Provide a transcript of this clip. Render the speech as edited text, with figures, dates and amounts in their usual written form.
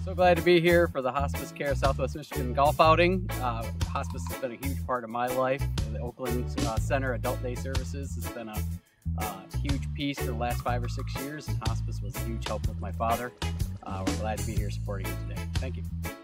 So glad to be here for the Hospice Care Southwest Michigan golf outing. Hospice has been a huge part of my life. The Oakland Center Adult Day Services has been a huge piece for the last 5 or 6 years, and Hospice was a huge help with my father. We're glad to be here supporting you today. Thank you.